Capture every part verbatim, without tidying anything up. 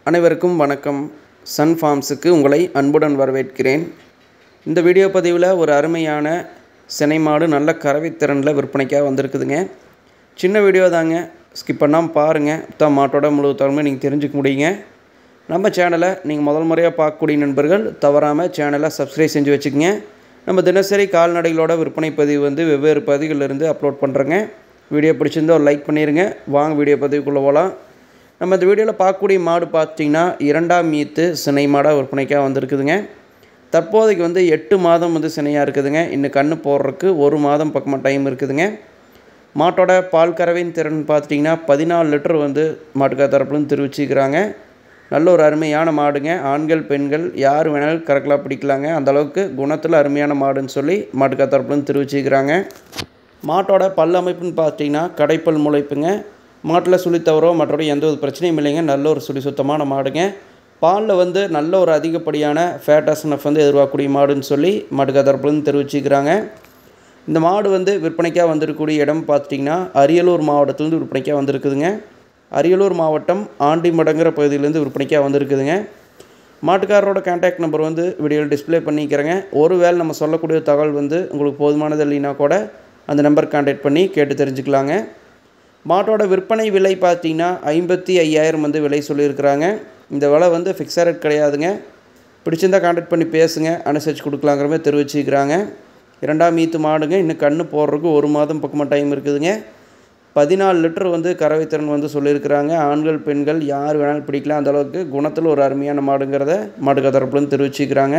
அனைவருக்கும் வணக்கம். சன் ஃபார்ம்ஸுக்கு உங்களை அன்புடன் வரவேற்கிறேன். இந்த வீடியோ பதிவில் ஒரு அருமையான சினை மாடு நல்ல கறவைத்திறனில் விற்பனைக்காக வந்திருக்குதுங்க. சின்ன வீடியோ தாங்க, ஸ்கிப் பண்ணாமல் பாருங்கள். தான் மாட்டோட முழு தகவலுமே நீங்கள் தெரிஞ்சுக்க முடியுங்க. நம்ம சேனலை நீங்கள் முதல் முறையாக பார்க்கக்கூடிய நண்பர்கள் தவறாமல் சேனலை சப்ஸ்கிரைப் செஞ்சு வச்சுக்கோங்க. நம்ம தினசரி கால்நடைகளோட விற்பனை பதிவு வந்து வெவ்வேறு பதிவுகளிலிருந்து அப்லோட் பண்ணுறேங்க. வீடியோ பிடிச்சிருந்தால் ஒரு லைக் பண்ணிடுங்க. வாங்க வீடியோ பதிவுக்குள்ளே போகலாம். நம்ம இந்த வீடியோவில் பார்க்கக்கூடிய மாடு பார்த்திங்கன்னா இரண்டாம் ஈத்து சினை மாடாக விற்பனைக்காக வந்திருக்குதுங்க. தற்போதைக்கு வந்து எட்டு மாதம் வந்து சினையாக இருக்குதுங்க. இன்னும் கன்று போடுறதுக்கு ஒரு மாதம் பக்கமாக டைம் இருக்குதுங்க. மாட்டோட பால் கறவையின் திறன் பார்த்திங்கன்னா பதினாலு லிட்டர் வந்து மாட்டுக்கார் தரப்புலேருந்து தெரிவிச்சுக்கிறாங்க. நல்ல ஒரு அருமையான மாடுங்க. ஆண்கள் பெண்கள் யார் வேணாலும் கறக்கலாம் பிடிக்கலாங்க. அந்தளவுக்கு குணத்தில் அருமையான மாடுன்னு சொல்லி மாட்டுக்கார் தரப்புலேருந்து தெரிவிச்சுக்கிறாங்க. மாட்டோட பல் அமைப்புன்னு பார்த்திங்கன்னா கடைப்பல் முளைப்புங்க. மாட்டில் சுழி தவறோ மற்றபடி எந்த ஒரு பிரச்சனையும் இல்லைங்க. நல்ல ஒரு சுழி சுத்தமான மாடுங்க. பாலில் வந்து நல்ல ஒரு அதிகப்படியான ஃபேட்டஸ்னஃப் வந்து எதிர்பார்க்கக்கூடிய மாடுன்னு சொல்லி மாட்டுக்கார் தரப்புலேருந்து தெரிவிச்சுக்கிறாங்க. இந்த மாடு வந்து விற்பனைக்காக வந்திருக்கக்கூடிய இடம் பார்த்திங்கன்னா அரியலூர் மாவட்டத்திலேருந்து விற்பனைக்காக வந்திருக்குதுங்க. அரியலூர் மாவட்டம் ஆண்டிமடங்கிற பகுதியிலேருந்து விற்பனைக்காக வந்திருக்குதுங்க. மாட்டுக்காரரோட கான்டாக்ட் நம்பர் வந்து வீடியோவில் டிஸ்பிளே பண்ணிக்கிறேங்க. ஒரு வேளை நம்ம சொல்லக்கூடிய தகவல் வந்து உங்களுக்கு போதுமானது இல்லைன்னா கூட அந்த நம்பர் கான்டாக்ட் பண்ணி கேட்டு தெரிஞ்சுக்கலாங்க. மாட்டோட விற்பனை விலை பார்த்திங்கன்னா ஐம்பத்தி ஐயாயிரம் வந்து விலை சொல்லியிருக்கிறாங்க. இந்த விலை வந்து ஃபிக்ஸட் ரேட் கிடையாதுங்க. பிடிச்சிருந்தால் கான்டாக்ட் பண்ணி பேசுங்க, அனுசரித்து கொடுக்கலாங்கிற மாதிரி தெரிவிச்சுக்கிறாங்க. இரண்டாம் ஈத்து மாடுங்க. இன்னும் கன்று போடுறதுக்கு ஒரு மாதம் பக்கமாக டைம் இருக்குதுங்க. பதினாலு லிட்டர் வந்து கறவைத்திறன் வந்து சொல்லியிருக்கிறாங்க. ஆண்கள் பெண்கள் யார் வேணாலும் பிடிக்கலாம். அந்தளவுக்கு குணத்தில் ஒரு அருமையான மாடுங்கிறத மாட்டுக்கார் தரப்புலேருந்து தெரிவிச்சுக்கிறாங்க.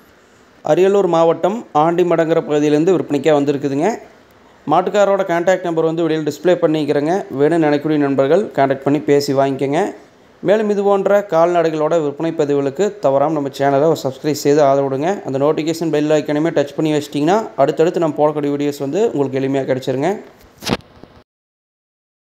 அரியலூர் மாவட்டம் ஆண்டிமடங்கிற பகுதியிலேருந்து விற்பனைக்காக வந்திருக்குதுங்க. மாட்டுக்காரோட கான்டாக்ட் நம்பர் வந்து வெளியில் டிஸ்பிளே பண்ணிக்கிறேங்க. வேணும்னு நினைக்கக்கூடிய நண்பர்கள் கான்டாக்ட் பண்ணி பேசி வாங்கிக்கோங்க. மேலும் இது போன்ற கால்நடைகளோட விற்பனை பதிவுகளுக்கு தவறாமல் நம்ம சேனலை சப்ஸ்கிரைப் செய்து ஆதரவுடுங்க. அந்த நோட்டிஃபிகேஷன் பெல் ஐக்கனையுமே டச் பண்ணி வச்சிட்டிங்கன்னா அடுத்தடுத்து நம்ம போடக்கூடிய வீடியோஸ் வந்து உங்களுக்கு எளிமையாக கிடச்சிருங்க.